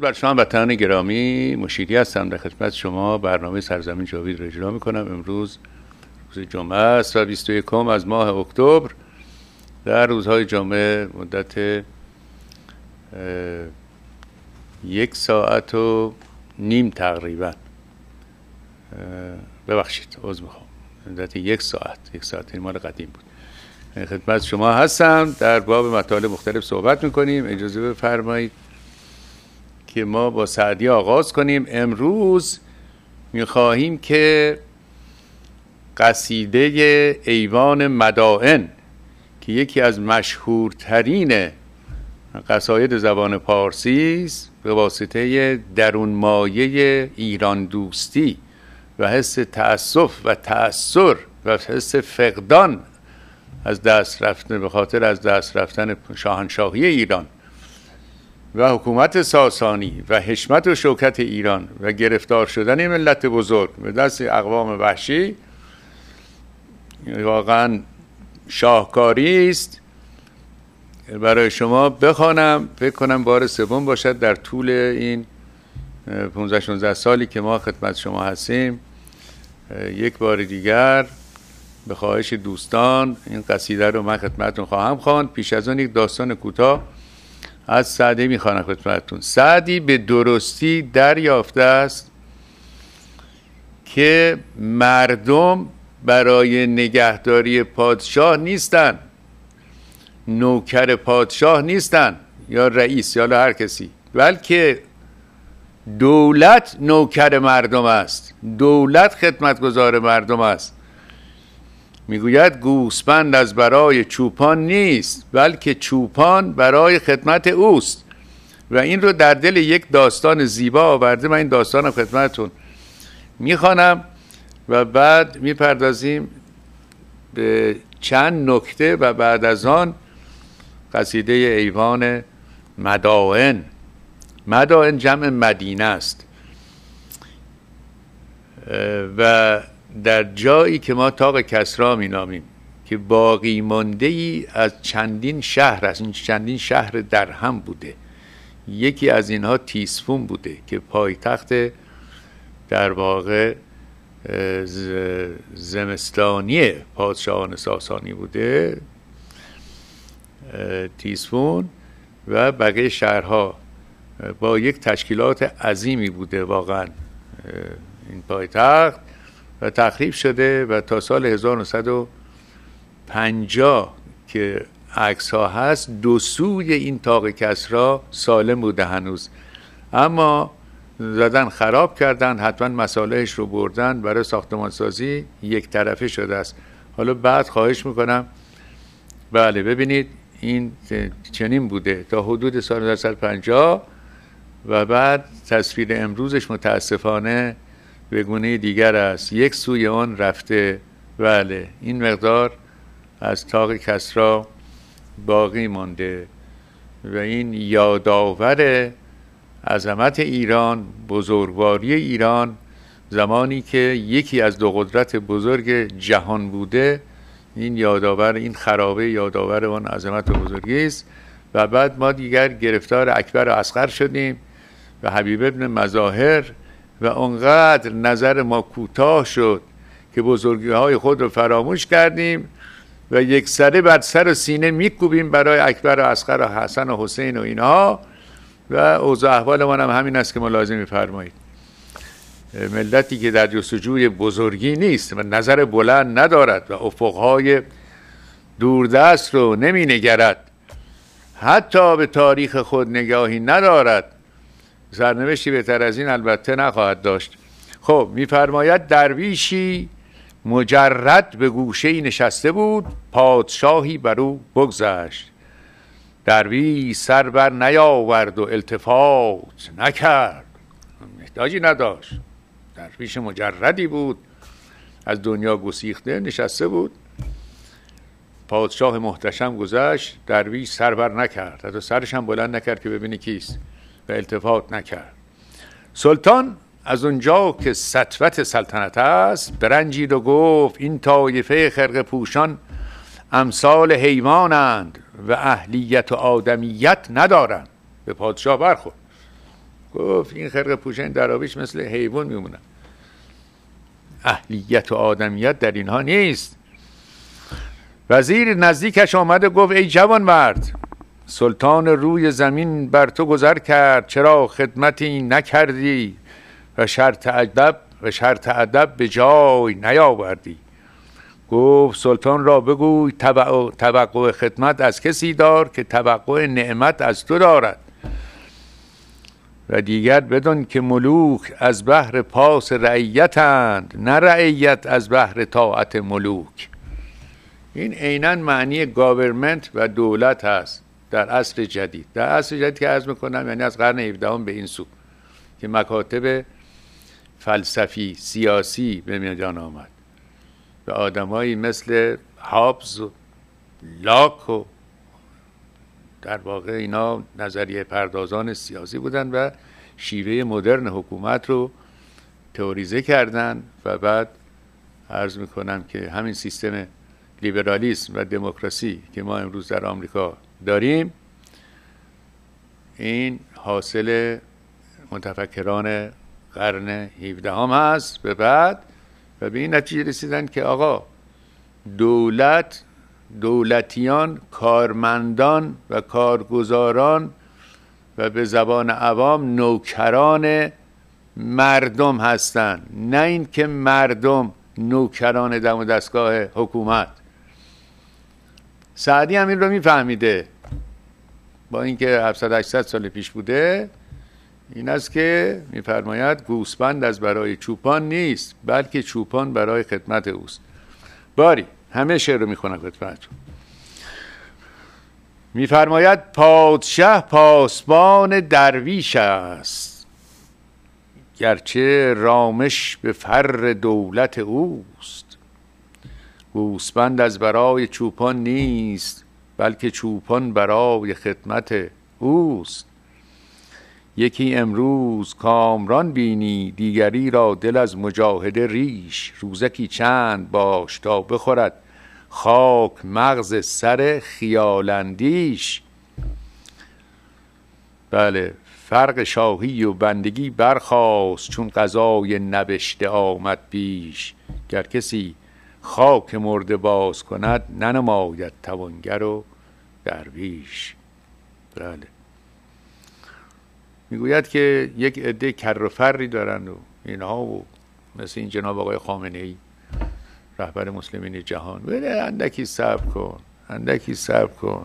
بر شما وطنان گرامی، مشیری هستم در خدمت شما. برنامه سرزمین جاوید را اجرا میکنم. امروز روز جمعه است و 21 از ماه اکتبر. در روزهای جمعه مدت 1 ساعت و نیم تقریبا، ببخشید عذر میخوام، مدت 1 ساعت مال قدیم بود، خدمت شما هستم. در باب مطالب مختلف صحبت میکنیم. اجازه بفرمایید که ما با سعدی آغاز کنیم. امروز میخواهیم که قصیده ایوان مدائن که یکی از مشهورترین قصاید زبان پارسی است، به واسطه درونمایه ایران دوستی و حس تأسف و تأثر و حس فقدان از دست رفتن، به خاطر از دست رفتن شاهنشاهی ایران و حکومت ساسانی و حشمت و شوکت ایران و گرفتار شدن ملت بزرگ به دست اقوام وحشی، واقعا شاهکاری است. برای شما بخوانم، فکر کنم بار سوم باشد در طول این 15-16 سالی که ما خدمت شما هستیم. یک بار دیگر به خواهش دوستان این قصیده رو من خدمتتون خواهم خواند. پیش از آن یک داستان کوتاه از سعدی میخوانم خدمتتون. سعدی به درستی دریافته است که مردم برای نگهداری پادشاه نیستن، نوکر پادشاه نیستن یا رئیس یا هر کسی، بلکه دولت نوکر مردم است، دولت خدمتگزار مردم است. میگوید گوسفند از برای چوپان نیست، بلکه چوپان برای خدمت اوست. و این رو در دل یک داستان زیبا آورده. من این داستان رو خدمتتون میخوانم و بعد میپردازیم به چند نکته و بعد از آن قصیده ایوان مدائن. مدائن جمع مدینه است و در جایی که ما طاق کسری مینامیم که باقی مانده ای از چندین شهر است. این چندین شهر در هم بوده. یکی از اینها تیسفون بوده که پایتخت در واقع زمستانی پادشاهان ساسانی بوده، تیسفون، و بقیه شهرها با یک تشکیلات عظیمی بوده واقعا این پایتخت، و تخریب شده و تا سال 1950 که عکس ها هست دو سوی این طاق کسری سالم بوده هنوز، اما زدن خراب کردن، حتما مصالحش رو بردن برای ساختمانسازی، یک طرفه شده است. حالا بعد خواهش میکنم بله ببینید این چنین بوده تا حدود سال 1950 و بعد تصویر امروزش متاسفانه به گونه دیگر است. یک سوی آن رفته. بله این مقدار از طاق کسری باقی مانده و این یادآور عظمت ایران، بزرگواری ایران، زمانی که یکی از دو قدرت بزرگ جهان بوده. این یادآور، این خرابه یادآور آن عظمت و بزرگی است. و بعد ما دیگر گرفتار اکبر و اصغر شدیم و حبیب ابن مظاهر و اونقدر نظر ما کوتاه شد که بزرگی های خود رو فراموش کردیم و یک سره بر سر و سینه میکوبیم برای اکبر و اصغر و حسن و حسین و اینها. و اوضاع احوال ما هم همین است که ملاحظه می‌فرمایید. ملتی که در جستجوی بزرگی نیست و نظر بلند ندارد و افقهای دوردست رو نمی‌نگرد، حتی به تاریخ خود نگاهی ندارد، سرنوشتی بهتر از این البته نخواهد داشت. خب می‌فرماید درویشی مجرد به گوشه‌ای نشسته بود، پادشاهی بر او بگذشت. درویش سر بر نیاورد و التفات نکرد. احتیاجی نداشت. درویش مجردی بود، از دنیا گسیخته نشسته بود. پادشاه محتشم گذشت، درویش سر بر نکرد، حتی سرش هم بلند نکرد که ببینی کیست، و التفات نکرد. سلطان از اونجا که سطوت سلطنت است برنجید و گفت این طایفه خرقه پوشان امثال حیوانند و اهلیت و آدمیت ندارند. به پادشاه برخورد. گفت این خرقه پوشان درابیش مثل حیوان میمونن، اهلیت و آدمیت در اینها نیست. وزیر نزدیکش آمده گفت ای جوان مرد، سلطان روی زمین بر تو گذر کرد، چرا خدمتی نکردی و شرط ادب به جای نیاوردی. گفت سلطان را بگوی توقع خدمت از کسی دار که توقع نعمت از تو دارد، و دیگر بدان که ملوک از بهر پاس رعیتند، نه رعیت از بهر طاعت ملوک. این عیناً معنی گاورمنت و دولت هست در عصر جدید. در عصر جدید که عرض میکنم یعنی از قرن 17 به این سو که مکاتب فلسفی سیاسی به میدان آمد و آدمایی مثل هابز و لاک و در واقع اینا نظریه پردازان سیاسی بودن و شیوه مدرن حکومت رو تئوریزه کردن و بعد عرض میکنم که همین سیستم لیبرالیسم و دموکراسی که ما امروز در آمریکا داریم این حاصل متفکران قرن 17 هم هست به بعد، و به این نتیجه رسیدن که آقا دولتیان کارمندان و کارگزاران و به زبان عوام نوکران مردم هستند، نه این که مردم نوکران دم و دستگاه حکومت. سعدی هم این رو میفهمیده، با اینکه 700-800 سال پیش بوده. این است که میفرماید گوسفند از برای چوپان نیست، بلکه چوپان برای خدمت اوست. باری همه شعر رو میخونم خدمتتون. میفرماید پادشه پاسبان درویش است، گرچه رامش به فر دولت اوست. گوسفند از برای چوپان نیست، بلکه چوپان برای خدمت اوست. یکی امروز کامران بینی، دیگری را دل از مجاهده ریش. روزکی چند باش تا بخورد خاک مغز سر خیالاندیش. بله، فرق شاهی و بندگی برخاست، چون قضای نبشته آمد پیش. گر کسی خاک مرده باز کند، ننماید توانگر و درویش. بله، میگوید که یک عده کر و فری دارن و اینها و مثل این جناب آقای خامنه ای رهبر مسلمین جهان. بله اندکی صبر کن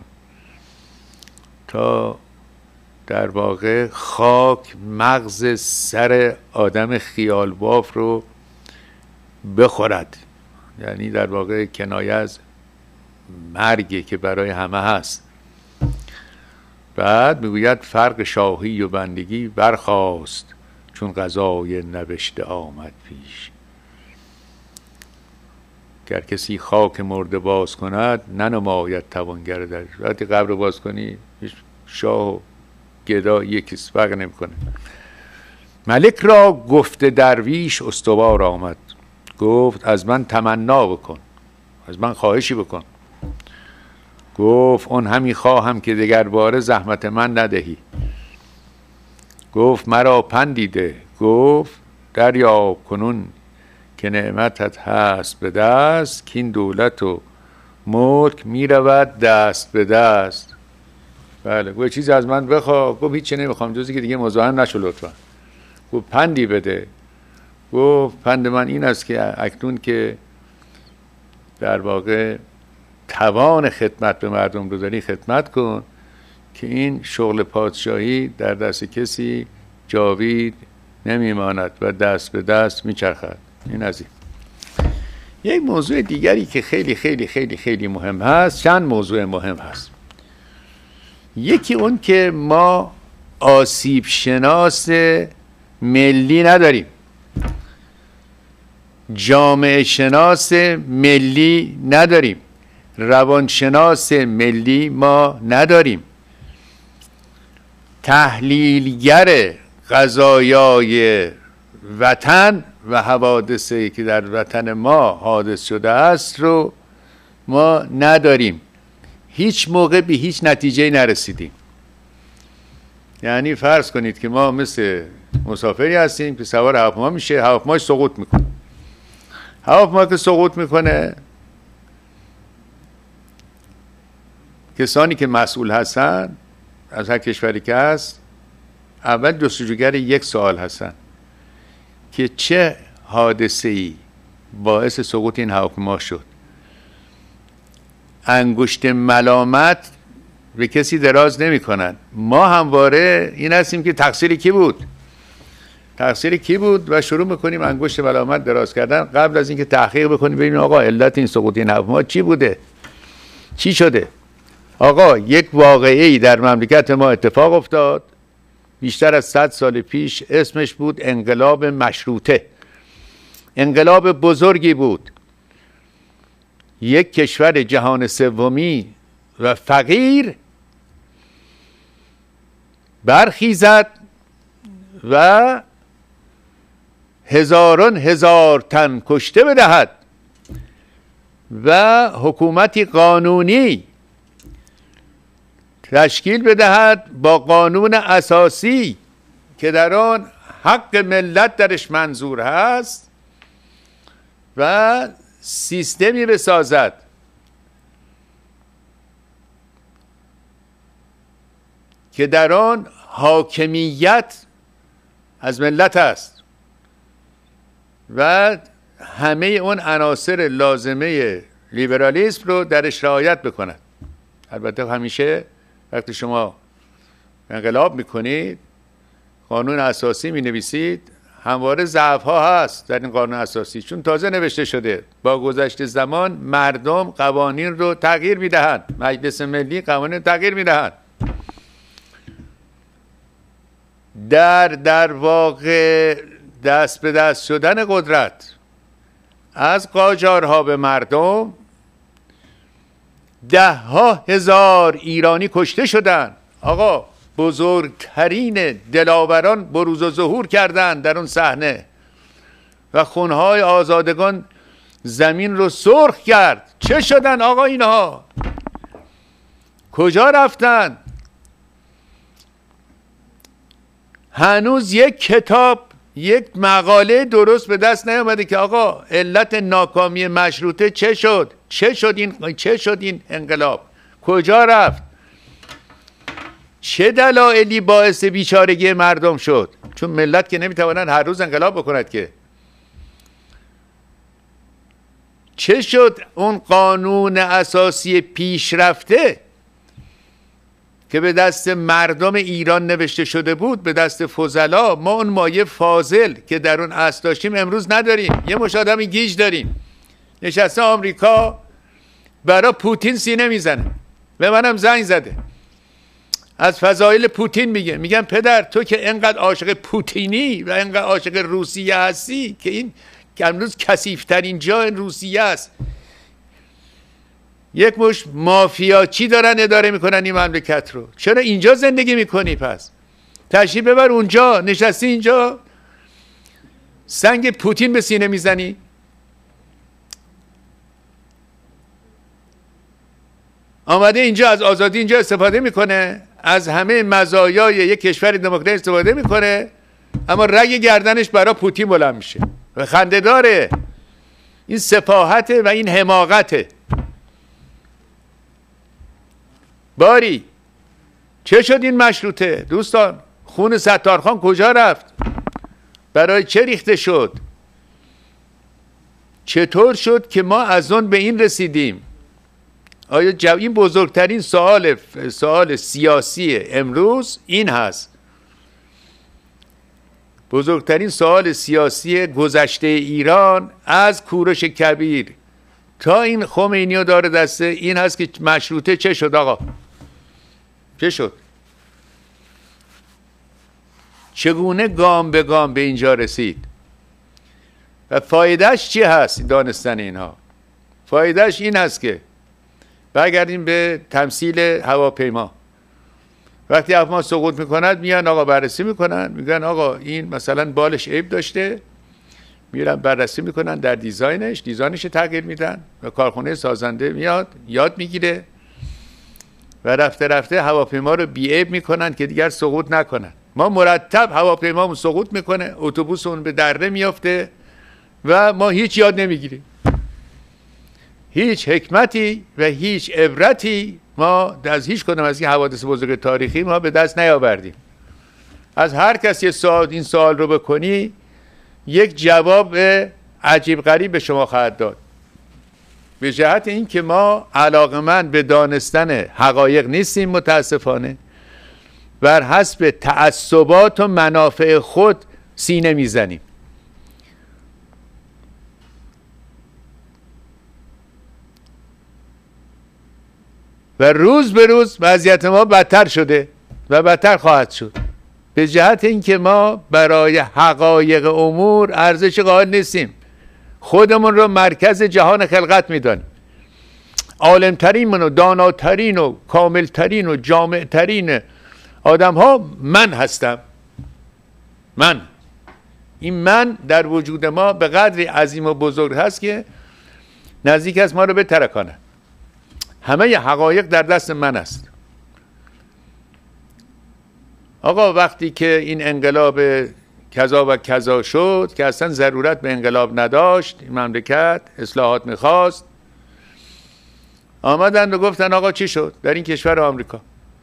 تا در واقع خاک مغز سر آدم خیال باف رو بخورد، یعنی در واقع کنایه از مرگی که برای همه هست. بعد میگوید فرق شاهی و بندگی برخاست، چون قضای نبشته آمد پیش. گر کسی خاک مرده باز کند، ننماید توانگر در. وقتی قبر باز کنی شاه و گدا یکیست، فرق نمیکنه. ملک را گفت درویش استوار آمد، گفت از من تمنا بکن، از من خواهشی بکن. گفت اون همی خواهم که دگر باره زحمت من ندهی. گفت مرا پندیده، گفت دریاب کنون که نعمتت هست به دست، که این دولت و ملک می رود دست به دست. بله، گفت چیزی از من بخواه. گفت هیچی نمیخوام جزی که دیگه مزاحم نشو لطفا. گفت پندی بده. گفت پند من این است که اکنون که در واقع توان خدمت به مردم رو داری، خدمت کن که این شغل پادشاهی در دست کسی جاوید نمیماند و دست به دست میچرخد. این از این. یک موضوع دیگری که خیلی خیلی خیلی خیلی مهم هست، چند موضوع مهم هست. یکی اون که ما آسیب شناس ملی نداریم، جامعه شناس ملی نداریم، روانشناس ملی ما نداریم، تحلیلگر قضایای وطن و حوادثی که در وطن ما حادث شده است رو ما نداریم. هیچ موقع به هیچ نتیجه نرسیدیم. یعنی فرض کنید که ما مثل مسافری هستیم که سوار هواپیما میشه، هواپیما سقوط میکنه. هواپیما که سقوط میکنه، کسانی که مسئول هستن از هر کشوری که هست، اول جستجوگر یک سوال هستن که چه حادثه‌ای باعث سقوط این هواپیما شد. انگشت ملامت به کسی دراز نمی کنن. ما همواره این هستیم که تقصیر کی بود؟ تقصیر کی بود؟ و شروع میکنیم انگشت ملامت دراز کردن قبل از اینکه تحقیق بکنیم ببینیم آقا علت این سقوط این هواپیما چی بوده؟ چی شده؟ آقا یک واقعه‌ای در مملکت ما اتفاق افتاد بیشتر از 100 سال پیش، اسمش بود انقلاب مشروطه. انقلاب بزرگی بود. یک کشور جهان سومی و فقیر برخیزد و هزاران هزار تن کشته بدهد و حکومتی قانونی تشکیل بدهد با قانون اساسی که در آن حق ملت درش منظور هست و سیستمی بسازد که در آن حاکمیت از ملت است و همه اون عناصر لازمه لیبرالیسم رو درش رعایت بکند. البته همیشه وقتی شما انقلاب میکنید، قانون اساسی مینویسید، همواره ضعف ها هست در این قانون اساسی، چون تازه نوشته شده. با گذشت زمان مردم قوانین رو تغییر میدهند، مجلس ملی قوانین رو تغییر میدهند. در واقع دست به دست شدن قدرت از قاجارها به مردم، 10,000 ایرانی کشته شدند. آقا بزرگترین دلاوران بروز و ظهور کردند در اون صحنه و خونهای آزادگان زمین رو سرخ کرد. چه شدن آقا اینها؟ کجا رفتن؟ هنوز یک کتاب، یک مقاله درست به دست نیامده که آقا علت ناکامی مشروطه چه شد؟ چه شد این انقلاب؟ کجا رفت؟ چه دلایلی باعث بیچارگی مردم شد؟ چون ملت که نمیتوانند هر روز انقلاب بکند که. چه شد اون قانون اساسی پیشرفته که به دست مردم ایران نوشته شده بود، به دست فضلا، ما اون مایه فاضل که در اون اصل داشتیم امروز نداریم. یه مش آدم گیج داریم نشسته آمریکا برای پوتین سینه میزنه. به منم زنگ زده از فضایل پوتین میگن پدر تو که انقدر عاشق پوتینی و انقدر عاشق روسیه هستی که این که امروز کثیف‌ترین جا روسیه است، یک مش مافیاچی دارن اداره میکنن این مملکت رو، چرا اینجا زندگی میکنی؟ پس تشریف ببر اونجا، نشستی اینجا سنگ پوتین به سینه میزنی. آمده اینجا از آزادی اینجا استفاده میکنه، از همه مزایای یک کشور دموکراتی استفاده میکنه، اما رگ گردنش برای پوتین بلند میشه و خنده داره. این سفاهته و این حماقته. باری چه شد این مشروطه؟ دوستان خون ستارخان کجا رفت؟ برای چه ریخته شد؟ چطور شد که ما از اون به این رسیدیم؟ آیا این بزرگترین سوال سیاسی امروز این هست. بزرگترین سوال سیاسی گذشته ایران از کوروش کبیر تا این خمینیو داره دسته این هست که مشروطه چه شد آقا؟ چه شد؟ چگونه گام به گام به اینجا رسید؟ و فایدهش چی هست دانستن اینها؟ فایدهش این هست که برگردیم به تمثیل هواپیما. وقتی هواپیما سقوط میکند میان آقا بررسی میکنن، میگن آقا این مثلا بالش عیب داشته، میرن بررسی میکنن در دیزاینش تغییر میدن و کارخونه سازنده میاد یاد میگیره و رفته رفته هواپیما رو بی‌عیب میکنن که دیگر سقوط نکنن. ما مرتب هواپیمامون سقوط میکنه، اتوبوسمون به دره میافته و ما هیچ یاد نمیگیریم. هیچ حکمتی و هیچ عبرتی ما از هیچ کدوم از این حوادث بزرگ تاریخی ما به دست نیاوردیم. از هر کسی این سوال رو بکنی یک جواب عجیب غریب به شما خواهد داد، به جهت این که ما علاقمند به دانستن حقایق نیستیم. متاسفانه بر حسب تعصبات و منافع خود سینه میزنیم. و روز به روز وضعیت ما بدتر شده و بدتر خواهد شد، به جهت اینکه ما برای حقایق امور ارزش قائل نیستیم. خودمون رو مرکز جهان خلقت میدانیم. عالمترین و داناترین و کاملترین و جامعترین آدم ها من هستم. این من در وجود ما به قدری عظیم و بزرگ هست که نزدیک است ما رو بترکانه. همه حقایق در دست من است. آقا وقتی که این انقلاب کذا و کذا شد که اصلا ضرورت به انقلاب نداشت، این مملکت اصلاحات میخواست، آمدن و گفتن آقا چی شد در این کشور آمریکا؟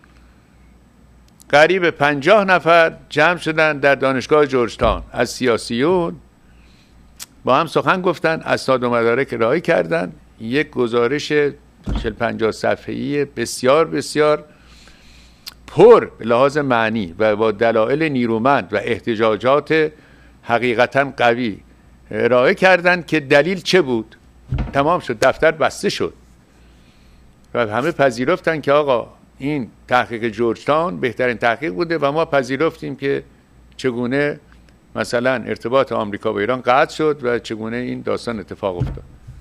قریب 50 نفر جمع شدن در دانشگاه جورج تاون از سیاسیون، با هم سخن گفتن، اسناد و مدارک ارائه کردن، یک گزارش 40-50 صفحه‌ای بسیار بسیار پر به لحاظ معنی و با دلایل نیرومند و احتجاجات حقیقتا قوی ارائه کردند که دلیل چه بود. تمام شد، دفتر بسته شد و همه پذیرفتن که آقا این تحقیق جورج تاون بهترین تحقیق بوده و ما پذیرفتیم که چگونه مثلا ارتباط آمریکا با ایران قطع شد و چگونه این داستان اتفاق افتاد.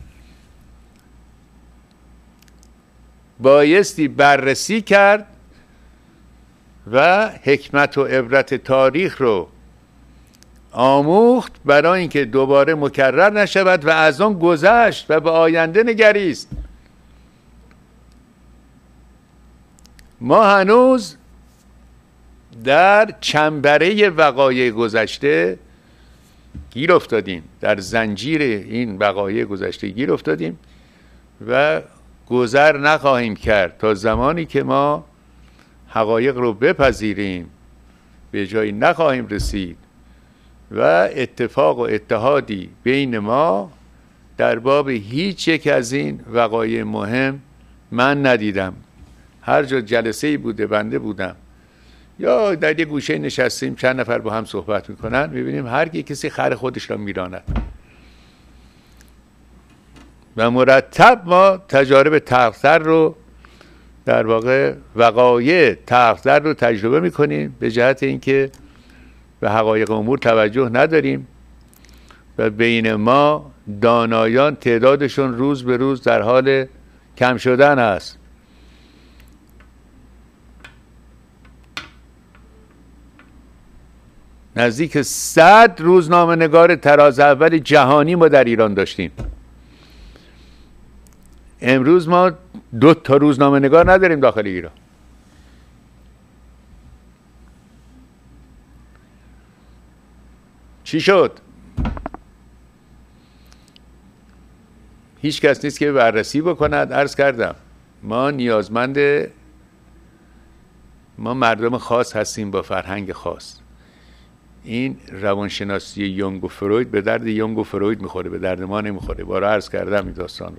بایستی بررسی کرد و حکمت و عبرت تاریخ رو آموخت برای اینکه دوباره مکرر نشود و از آن گذشت و به آینده نگریست. ما هنوز در چنبره وقایع گذشته گیر افتادیم، در زنجیر این وقایع گذشته گیر افتادیم و گذر نخواهیم کرد تا زمانی که ما حقایق رو بپذیریم. به جایی نخواهیم رسید و اتفاق و اتحادی بین ما در باب هیچ یک از این وقایع مهم من ندیدم. هر جا جلسه‌ای بوده بنده بودم یا در یک گوشه نشستیم چند نفر با هم صحبت میکنن، میبینیم هر کسی خر خودش را میراند و مرتب ما تجارب تلخ‌تر رو، در واقع وقایع تلخ‌تر رو تجربه میکنیم، به جهت اینکه به حقایق امور توجه نداریم و بین ما دانایان تعدادشون روز به روز در حال کم شدن است. نزدیک 100 روزنامه نگار تراز اول جهانی ما در ایران داشتیم. امروز ما 2 تا روزنامه نگار نداریم داخل ایران. چی شد؟ هیچ کس نیست که بررسی بکند. عرض کردم ما نیازمند، ما مردم خاص هستیم با فرهنگ خاص. این روانشناسی یونگ و فروید به درد یونگ و فروید میخوره، به درد ما نمیخوره. بارها عرض کردم این داستان رو.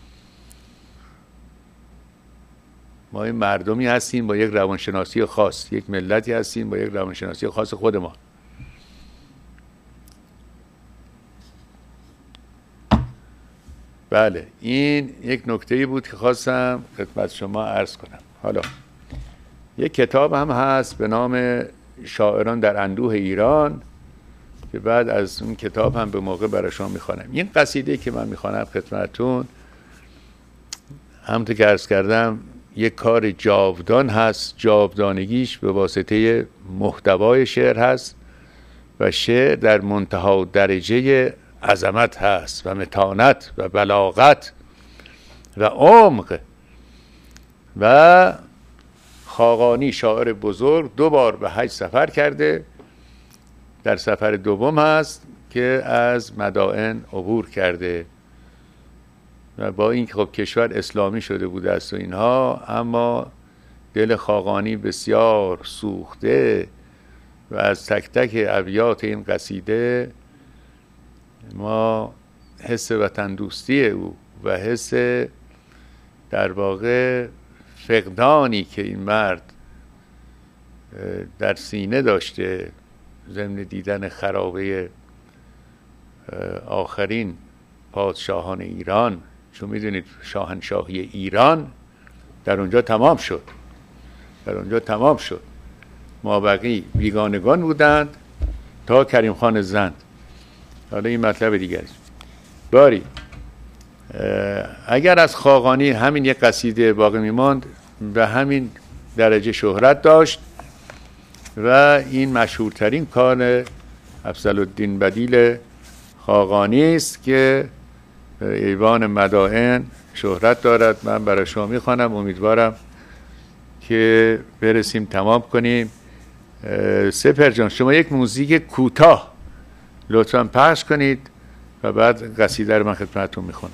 ما این مردمی هستیم با یک روانشناسی خاص، یک ملتی هستیم با یک روانشناسی خاص خود ما. بله، این یک نکته‌ای بود که خواستم خدمت شما عرض کنم. حالا یک کتاب هم هست به نام شاعران در اندوه ایران که بعد از اون کتاب هم به موقع برای شما میخوانم. این قصیده که من میخوانم خدمتتون، همونطور که عرض کردم یک کار جاودان هست. جاودانگیش به واسطه محتوای شعر هست و شعر در منتها درجه عظمت هست و متانت و بلاغت و عمق و خاقانی شاعر بزرگ 2 بار به حج سفر کرده، در سفر دوم هست که از مدائن عبور کرده و با این که خب کشور اسلامی شده بوده است و اینها، اما دل خاقانی بسیار سوخته و از تک تک ابیات این قصیده ما حس وطن دوستی او و حس در واقع فقدانی که این مرد در سینه داشته ضمن دیدن خرابه آخرین پادشاهان ایران، چون میدونید شاهنشاهی ایران در اونجا تمام شد، مابقی بیگانگان بودند تا کریم خان زند. حالا این مطلب دیگری. باری اگر از خاقانی همین یک قصیده باقی میماند به همین درجه شهرت داشت و این مشهورترین کار افضلالدین بدیل خاقانی است که ایوان مدائن شهرت دارد. من برای شما میخوانم، امیدوارم که برسیم تمام کنیم. سپر جان شما یک موزیک کوتاه لطفاً پخش کنید و بعد قصیده رو من خدمتتون میخونم.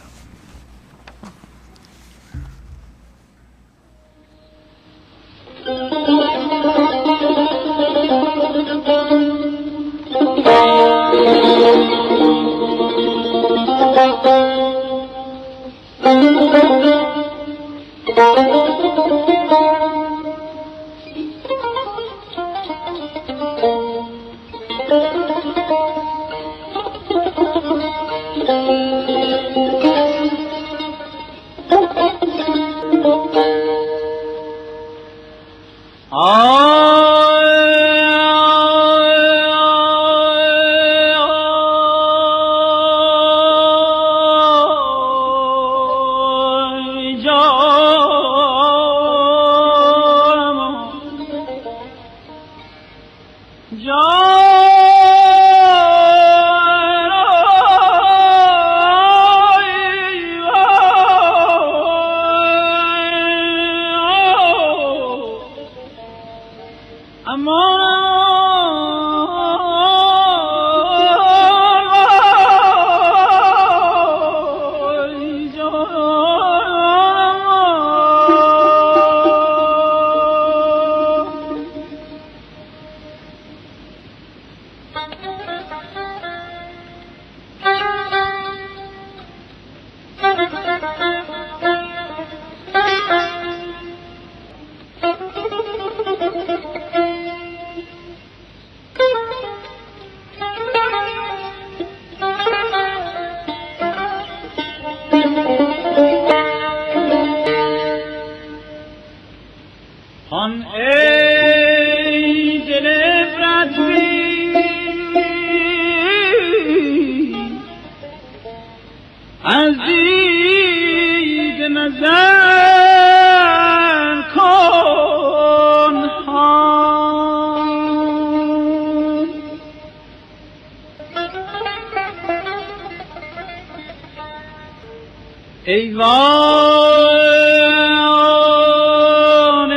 ایوان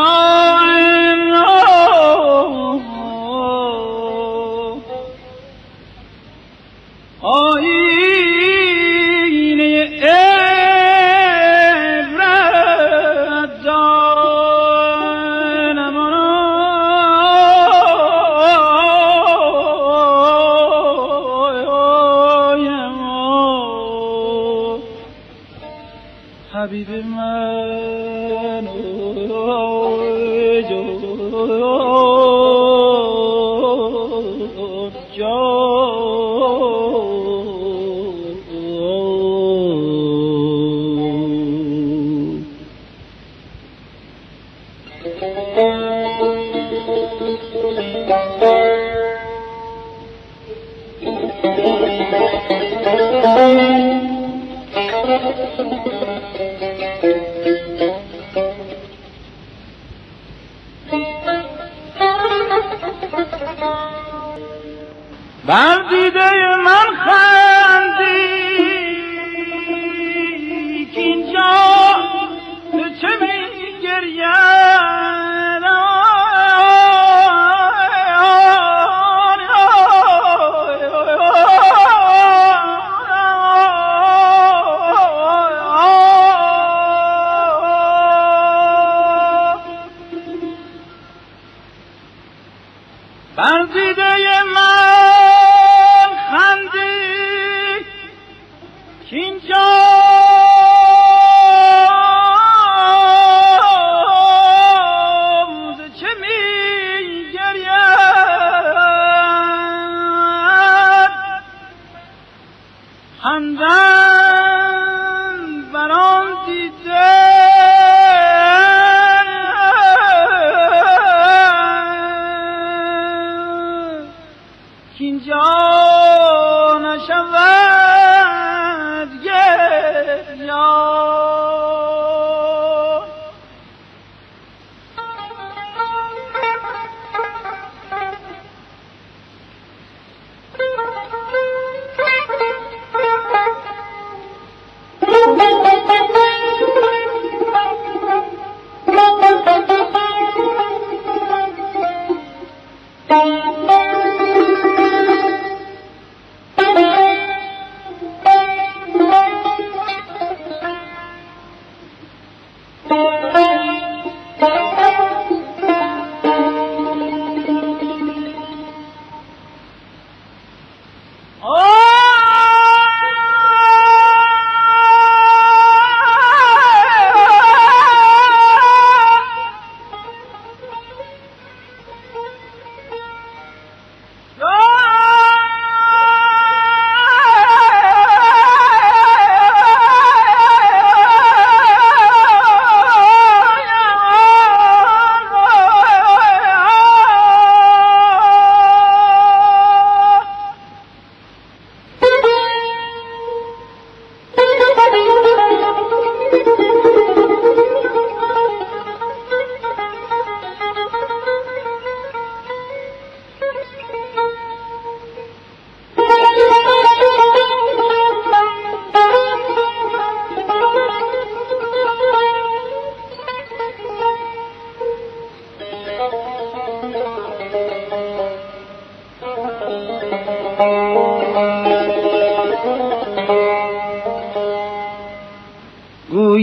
مدائن آیینه عبرت دانم حبیب من بر دیده من خندی که اینجا به چه می گریم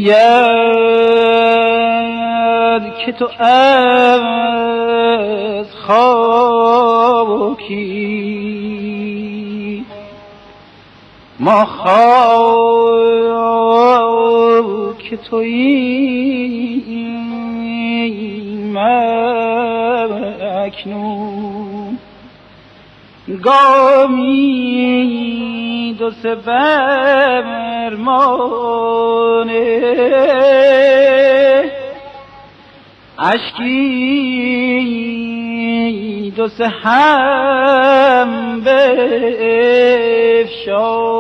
گوید که تو از خاکی ما خاک توییم اکنون گامی دو سه برمانه اشکی دو سه هم بفشان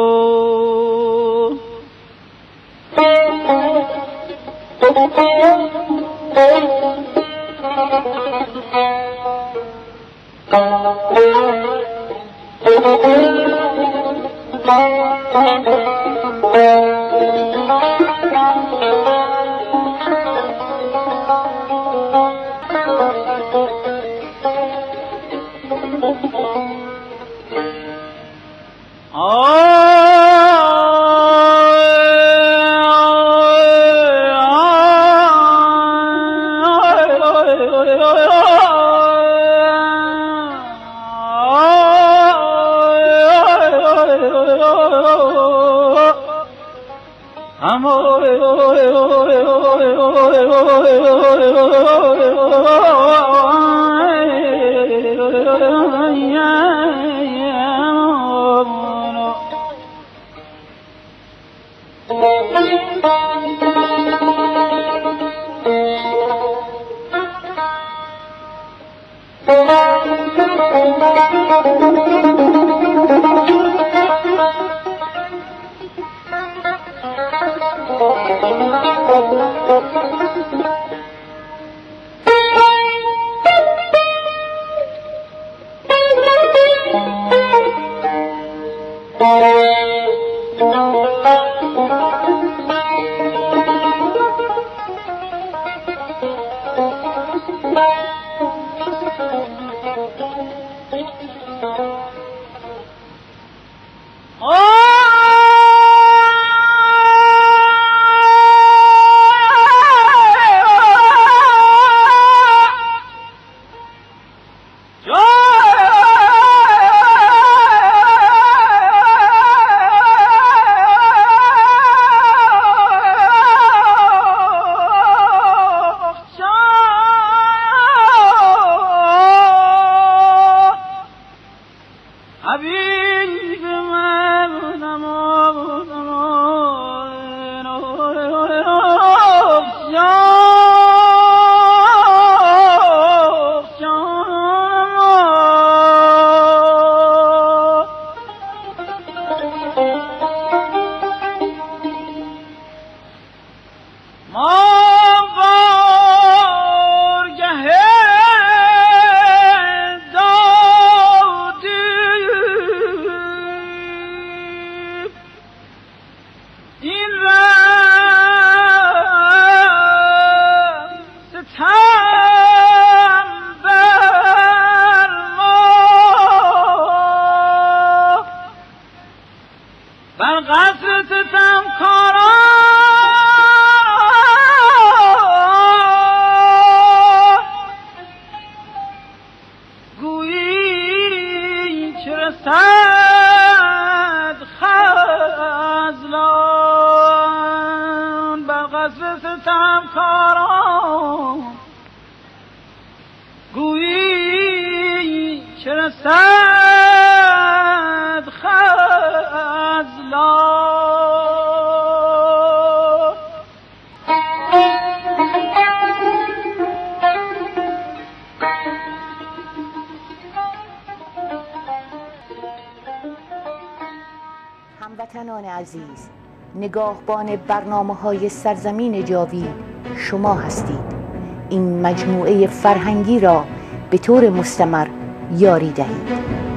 هموطنان عزیز، نگاهبان برنامه‌های سرزمین جاوی شما هستید. این مجموعه فرهنگی را به طور مستمر یاری دهید.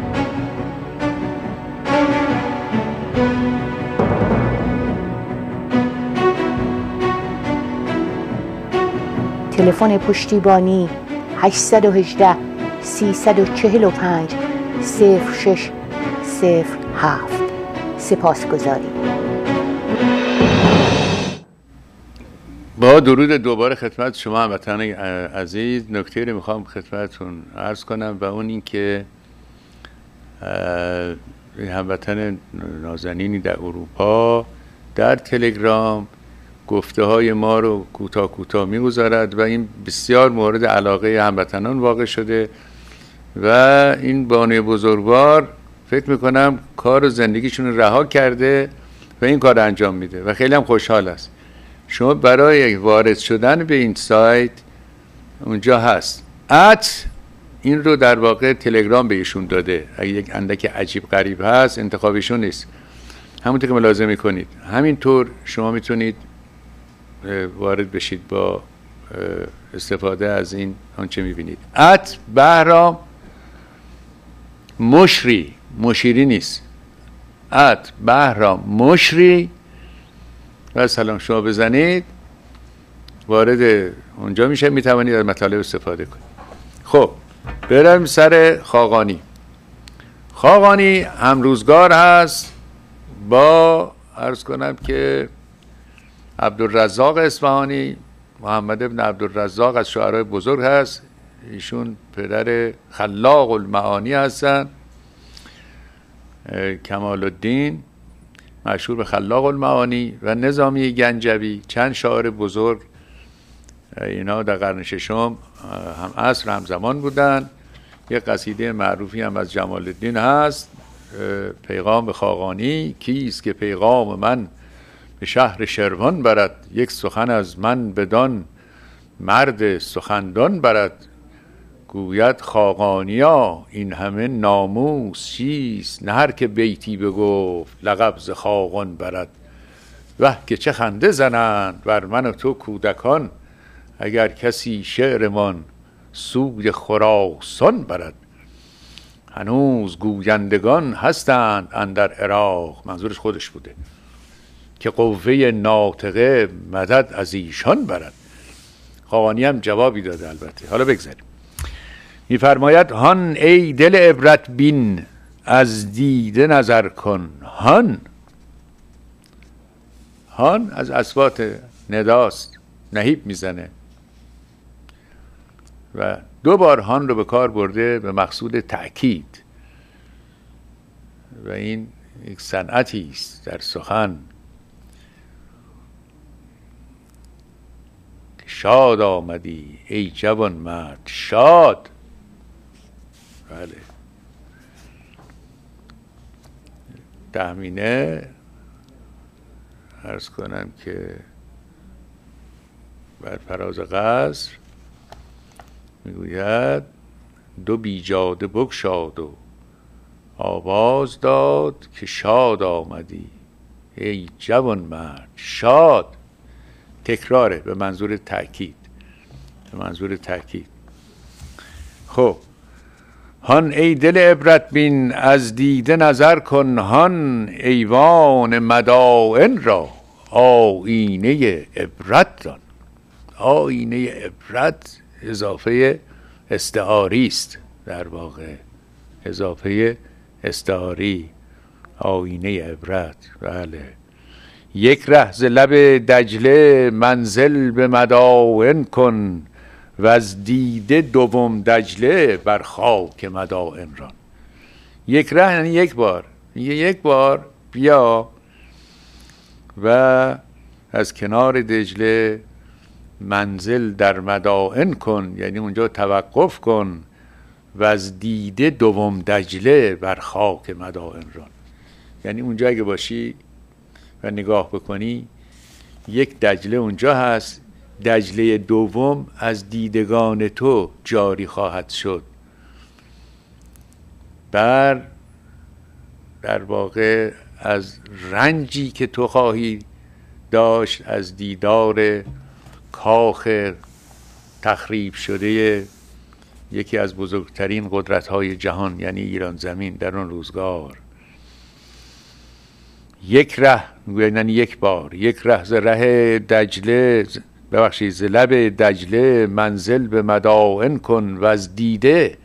تلفن پشتیبانی 818 345 0607. سپاسگزاریم. با درود دوباره خدمت شما هموطنان عزیز، نکته رو میخوام خدمتتون عرض کنم و اون این که هموطن نازنینی در اروپا در تلگرام گفته های ما رو کوتاه میگذارد و این بسیار مورد علاقه هموطنان واقع شده و این بانوی بزرگوار فکر میکنم کار و زندگیشون رو رها کرده و این کار انجام میده و خیلی هم خوشحال است. شما برای وارد شدن به این سایت اونجا هست این رو در واقع تلگرام بهشون داده. اگه یک اندک عجیب غریب هست انتخابشون نیست، همونطور که ملاحظه میکنید همینطور شما میتونید وارد بشید با استفاده از این آنچه میبینید. بهرام مشیری نیست، بهرام مشری و سلام شما بزنید وارد اونجا میشه، میتوانید از مطالب استفاده کنید. خب برم سر خاقانی همروزگار هست با عرض کنم که عبدالرزاق اصفهانی. محمد ابن عبدالرزاق از شاعرای بزرگ هست، ایشون پدر خلاق المعانی هستن. کمال الدین مشهور به خلاق المعانی و نظامی گنجوی، چند شاعر بزرگ اینا در قرن ششم هم عصر هم زمان بودن. یک قصیده معروفی هم از جمال الدین هست، پیغام خاقانی. کیست که پیغام من به شهر شروان برد، یک سخن از من بدان مرد سخندان برد. گوید خاقانیا این همه ناموس چیست، نه هر که بیتی بگفت لقب ز خاقان برد. وه که چه خنده زنند بر من و تو کودکان، اگر کسی شعرمان سوی خراسان برد. هنوز گویندگان هستند اندر عراق، منظورش خودش بوده، که قوه ناطقه مدد از ایشان برد. خاقانی هم جوابی داده البته. حالا بگذاریم. میفرماید هان ای دل عبرت بین، از دیده نظر کن. هان از اصوات نداست، نهیب میزنه و دو بار هان رو به کار برده به مقصود تأکید و این یک صنعتی است در سخن. شاد آمدی ای جوان مرد، شاد. بله تهمینه عرض کنم که بر فراز قصر میگوید دو بیجاده بگشاد و آواز داد که شاد آمدی ای جوان مرد، شاد. تکراره به منظور تأکید. خب هان ای دل عبرت بین، از دیده نظر کن. هان ایوان مدائن را آینه عبرت دان. آینه عبرت اضافه استعاری است، در واقع اضافه استعاری. آینه عبرت. بله. یک ره ز لب دجله منزل به مدائن کن، و از دیده دوم دجله بر خاک مدائن ران. یک ره یعنی یک بار بیا و از کنار دجله منزل در مدائن کن، یعنی اونجا توقف کن. و از دیده دوم دجله بر خاک مدائن ران، یعنی اونجا اگه باشی و نگاه بکنی یک دجله اونجا هست، دجله دوم از دیدگان تو جاری خواهد شد در واقع از رنجی که تو خواهی داشت از دیدار کاخ تخریب شده یکی از بزرگترین قدرت‌های جهان، یعنی ایران زمین در آن روزگار. یک ره یعنی یک بار، یک ره ز ره دجله، ببخشید ز لب دجله منزل به مدائن کن، و از دیده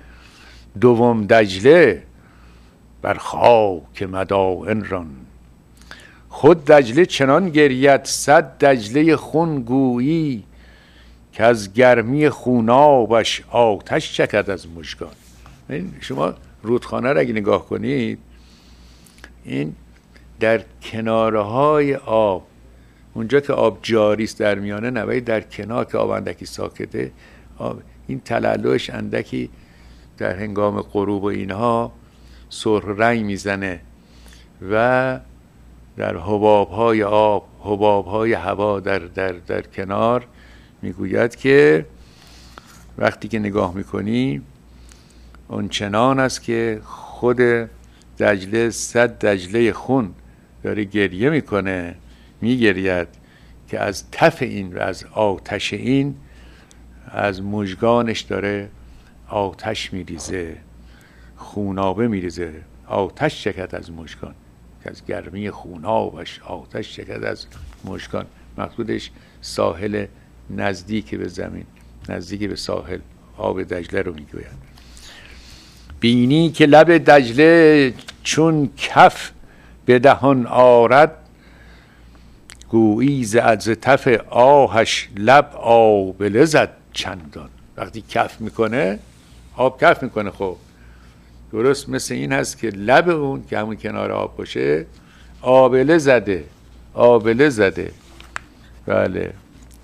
دوم دجله بر خاک مدائن ران. خود دجله چنان گرید 100 دجله خون گویی، که از گرمی خونابش آتش چکد از مژگان. شما رودخانه را اگه نگاه کنید، این در کنارهای آب، اونجا که آب جاری است در میانه، نه در کنار که آب اندکی ساکته، این تلالوش اندکی در هنگام غروب و اینها سرخ رنگ میزنه و در حبابهای آب، حبابهای هوا در کنار میگوید که وقتی که نگاه میکنی اون چنان است که خود دجله 100 دجله خون داره گریه میکنه، میگرید که از تف این و از آتش این از مژگانش داره آتش میریزه، خونابه میریزه، آتش چکد از مژگان، که از گرمی خونابش آتش چکد از مژگان. مقصودش ساحل نزدیک به زمین، نزدیک به ساحل آب دجله رو میگوید. بینی که لب دجله چون کف به دهان آرد، گویی ز تف آهش لب آبله زد چندان. وقتی کف میکنه، آب کف میکنه، خب درست مثل این هست که لب اون که همون کنار آب باشه آبله زده، آبله زده. بله.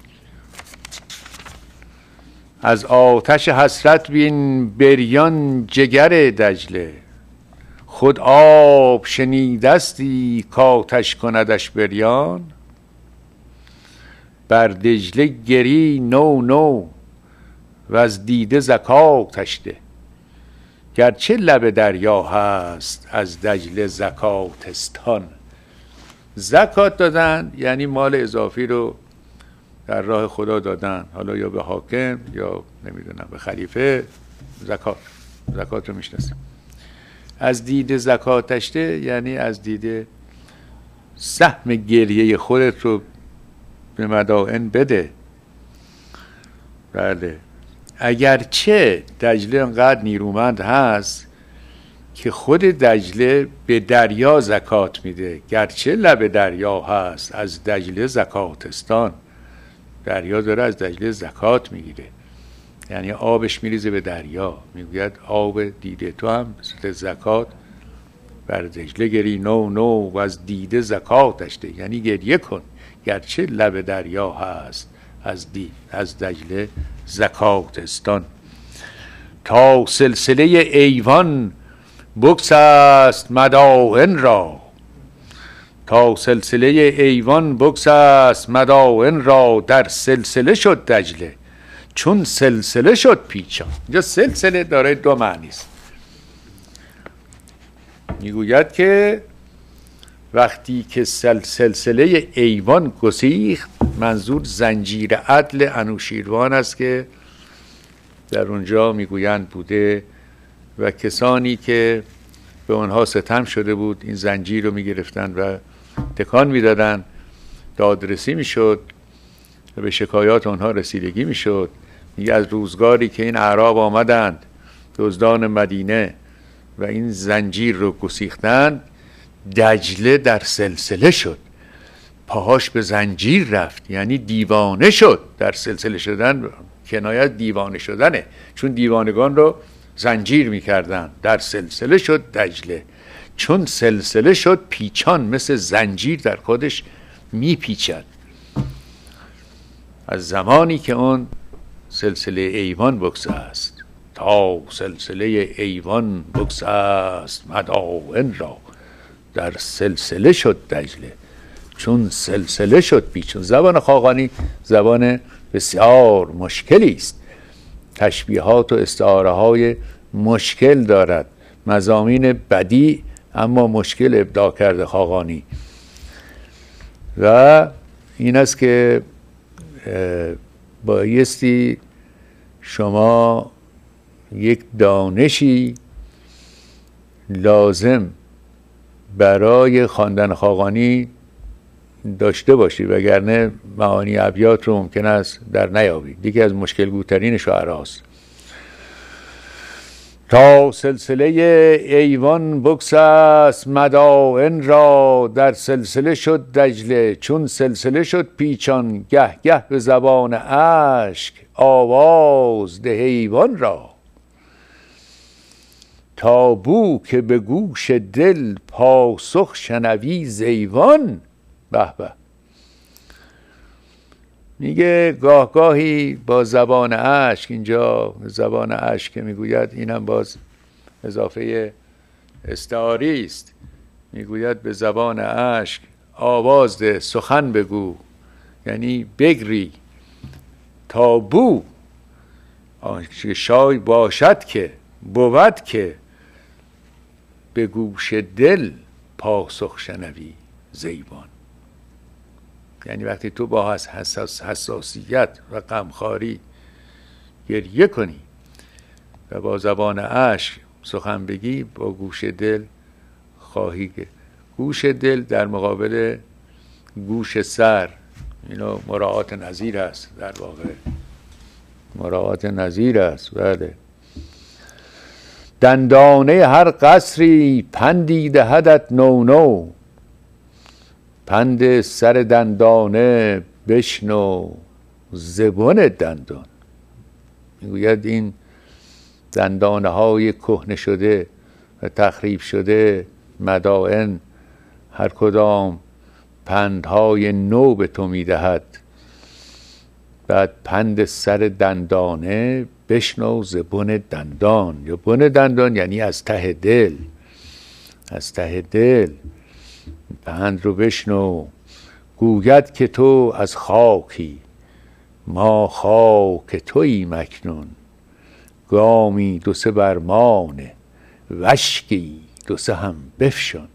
از آتش حسرت بین بریان جگر دجله، خود آب شنیدستی کاتش کندش بریان. بر دجله گری نو نو و از دیده زکاتش ده، گرچه لب دریا هست از دجله زکاتستان. زکات دادن یعنی مال اضافی رو در راه خدا دادن، حالا یا به حاکم یا نمیدونم به خلیفه. زکات رو میشناسیم. از دید زکاتش ده یعنی از دید سهم گریه خودت رو به مدائن بده. بله. اگرچه دجله انقدر نیرومند هست که خود دجله به دریا زکات میده، گرچه لب دریا هست از دجله زکاتستان. دریا داره از دجله زکات میگیره، یعنی آبش میریزه به دریا. میگوید آب دیده تو هم مثل زکات بر دجله گری نو نو و از دیده زکاتش ده، یعنی گریه کن گرچه لب دریا هست از دجله زکاتستان. تا سلسله ایوان بگسست مدائن را، تا سلسله ایوان بگسست مدائن را. در سلسله شد دجله چون سلسله شد پیچان. اینجا سلسله داره دو معنی است. میگوید که وقتی که سلسله ایوان گسیخت، منظور زنجیر عدل انوشیروان است که در اونجا میگویند بوده و کسانی که به اونها ستم شده بود این زنجیر رو میگرفتند و تکان میدادند، دادرسی میشد و به شکایات اونها رسیدگی میشد. میگه از روزگاری که این اعراب آمدند دزدان مدینه و این زنجیر رو گسیختند، دجله در سلسله شد، پاهاش به زنجیر رفت، یعنی دیوانه شد. در سلسله شدن کنایت دیوانه شدنه، چون دیوانگان رو زنجیر میکردن. در سلسله شد دجله چون سلسله شد پیچان، مثل زنجیر در خودش میپیچد. از زمانی که اون سلسله ایوان بگسست، تا سلسله ایوان بگسست مدائن را. در سلسله شد دجله چون سلسله شد پیچان. زبان خاقانی زبان بسیار مشکلی است، تشبیهات و استعاره های مشکل دارد، مضامین بدیع اما مشکل ابداع کرده خاقانی. و این است که بایستی شما یک دانشی لازم برای خواندن خاقانی داشته باشی، وگرنه معانی ابیات رو ممکن است در نیابی. یکی از مشکل گوترین شعراست. تا سلسله ایوان بگسست مدائن را، در سلسله شد دجله چون سلسله شد پیچان، گه گه به زبان اشک آواز ده حیوان را. تا بو که به گوش دل پاسخ شنوی زیوان. به به. میگه گاه گاهی با زبان اشک، اینجا زبان اشک که میگوید این هم باز اضافه استعاری است، میگوید به زبان اشک آواز ده، سخن بگو، یعنی بگری. تا بو شای باشد که بود که به گوش دل پاسخ شنوی زیبان. یعنی وقتی تو با حساسیت و غمخواری گریه کنی و با زبان اشک سخن بگی، با گوش دل خواهی که گوش دل در مقابل گوش سر، اینو مراعات نظیر است، در واقع مراعات نظیر است. بله. دندانه هر قصری پندی دهدت نو نو، پند سر دندانه بشنو زبون دندان. میگوید این دندانه های کهنه شده و تخریب شده مدائن هر کدام پندهای نو به تو میدهد. بعد پند سر دندانه بشنو زبون دندان، یا بن دندان یعنی از ته دل، از ته دل پند رو بشنو. گوید که تو از خاکی ما خاک تویی مکنون، گامی دو سه برمانه وشکی دو سه هم بفشان.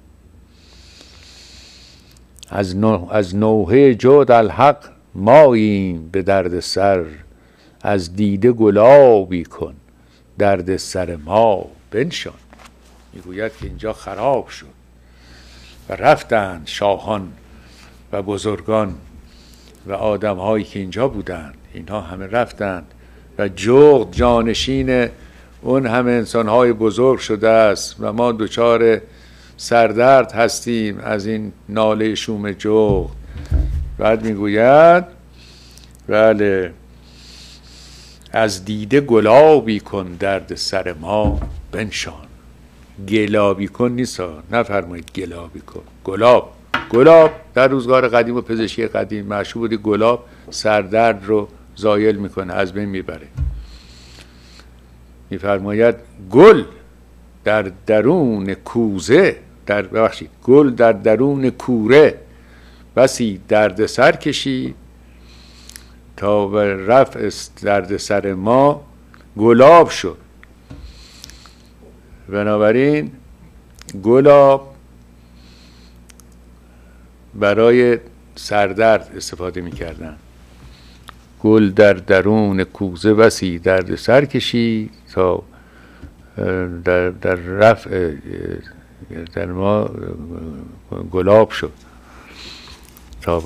از نوحه جود الحق ماییم به درد سر، از دیده گلابی کن درد سر ما بنشان. میگوید که اینجا خراب شد و رفتند شاهان و بزرگان و آدم هایی که اینجا بودند، اینها همه رفتند و جغد جانشین اون همه انسان های بزرگ شده است و ما دچار سردرد هستیم از این ناله شوم جغد. بعد میگوید بله، از دیده گلابی کن درد سر ما بنشان. گلابی کن نیست، نفرمایید گلابی کن. گلاب در روزگار قدیم و پزشکی قدیم مشهور بودی، گلاب سردرد رو زایل میکنه، از بین میبره. میفرماید گل در درون کوزه، گل در درون کوره بسی درد سر کشید، تا به رفع درد سر ما گلاب شد. بنابراین گلاب برای سردرد استفاده می‌کردن. گل در درون کوزه بسی درد سر کشید تا در رفع در ما گلاب شد، تا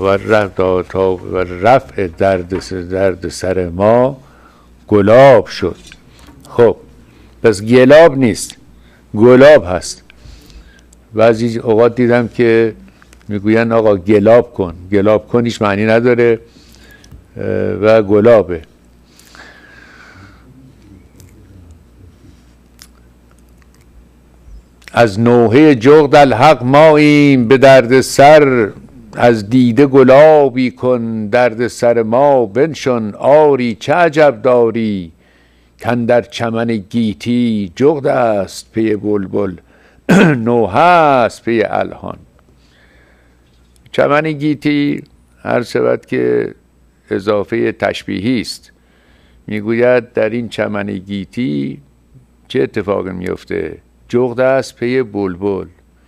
رفع درد سر ما گلاب شد. خب پس گلاب نیست، گلاب هست. بعضی اوقات دیدم که میگوین آقا گلاب کن، گلاب کن هیچ معنی نداره و گلابه. از نوحه جغد الحق ماییم به درد سر، از دیده گلابی کن درد سر ما بنشان. آری چه عجب داری کاندر چمن گیتی، جغد است پی بلبل نوحه است پی الحان. چمن گیتی هر شود که اضافه تشبیهی است. میگوید در این چمن گیتی چه اتفاقی میفته؟ جغد است پی بلبل،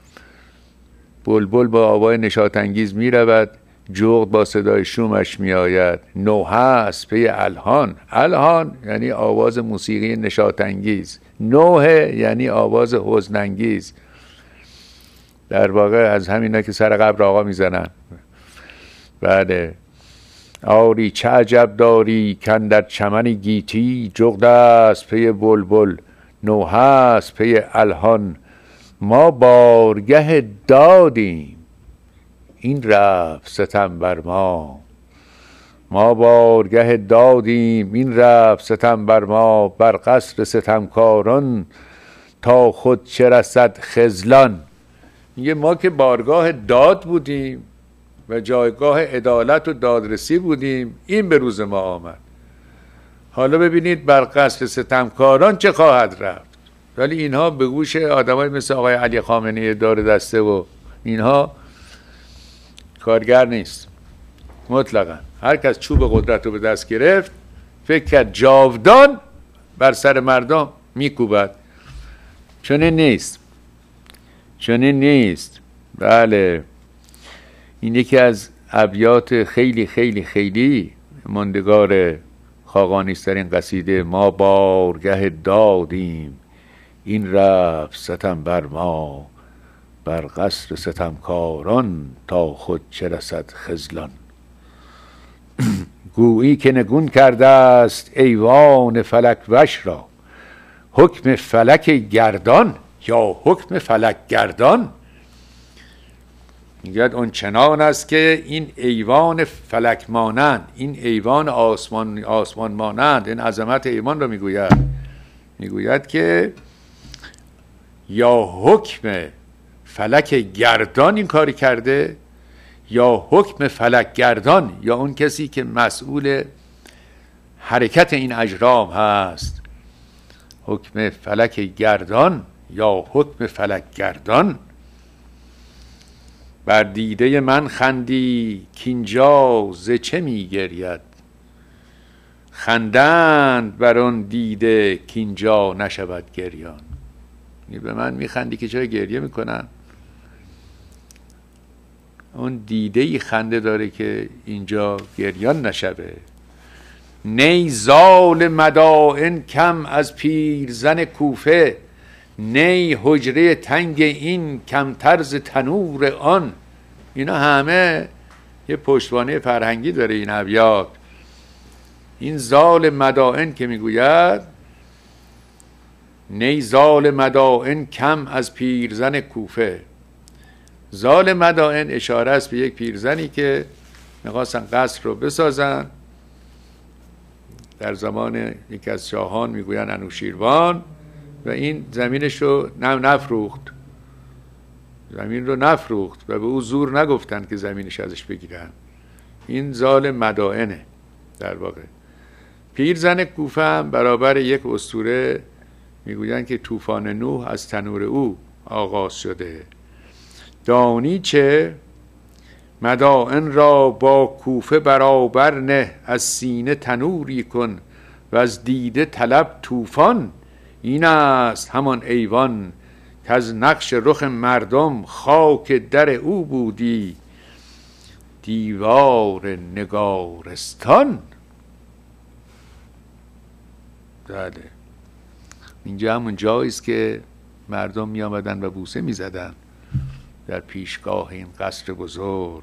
بلبل با آوای نشاط‌انگیز می رود، جغد با صدای شومش می آید. نوحه است پی الحان، الحان یعنی آواز موسیقی نشاط‌انگیز، نوحه یعنی آواز حزن‌انگیز. در واقع از همینا که سر قبر آقا می زنن. بله. آری چه عجب داری کاندر چمن گیتی، جغد است پی بلبل نو هست پی الهان، ما بارگه دادیم این رفت ستم بر ما. ما بارگه دادیم این رفت ستم بر ما، بر قصر ستمکاران تا خود چه رسد خذلان. میگه ما که بارگاه داد بودیم و جایگاه عدالت و دادرسی بودیم، این به روز ما آمد. حالا ببینید بر قصر ستمکاران چه خواهد رفت. ولی اینها به گوش آدمای مثل آقای علی خامنه‌ای دار دسته و اینها کارگر نیست مطلقا. هر کس چوب قدرت رو به دست گرفت فکر کرد جاودان بر سر مردم میکوبد. چنین نیست، چنین نیست. بله، این یکی از ابیات خیلی خیلی خیلی ماندگار خاقانی است در این قصیده. ما بارگه دادیم این رفت ستم بر ما، بر قصر ستمکاران تا خود چه رسد خذلان. گویی که نگون کرده است ایوان فلک وش را، حکم فلک گردان یا حکم فلک گردان. میگوید اون چنان است که این ایوان فلک مانند، این ایوان آسمان مانند، این عظمت ایوان رو میگوید که یا حکم فلک گردان این کاری کرده، یا حکم فلک گردان، یا اون کسی که مسئول حرکت این اجرام هست. حکم فلک گردان یا حکم فلک گردان. بر دیده من خندی کینجا ز چه می گرید، خندند بر آن دیده کینجا نشود گریان. به من میخندی که چرا گریه میکنن؟ اون دیده ای خنده داره که اینجا گریان نشوه. نی زال مدائن کم از پیرزن کوفه، نی حجره تنگ این کمتر ز تنور آن. اینا همه یه پشتوانه فرهنگی داره این ابیات. این زال مدائن که میگوید نی زال مدائن کم از پیرزن کوفه. زال مدائن اشاره است به یک پیرزنی که میخواستن قصر رو بسازن در زمان یکی از شاهان، میگوین انوشیروان، و این زمینش رو نفروخت، زمین رو نفروخت و به او زور نگفتن که زمینش ازش بگیرن. این زال مدائنه در واقع. پیرزن کوفه هم برابر یک اسطوره میگوین که طوفان نوح از تنور او آغاز شده. دانی چه مدائن را با کوفه برابر نه، از سینه تنوری کن و از دیده طلب طوفان. این است همان ایوان که از نقش رخ مردم خاک در او بودی دیوار نگارستان. بله، اینجا همون جایی است که مردم می آمدن و بوسه می زدن در پیشگاه این قصر بزرگ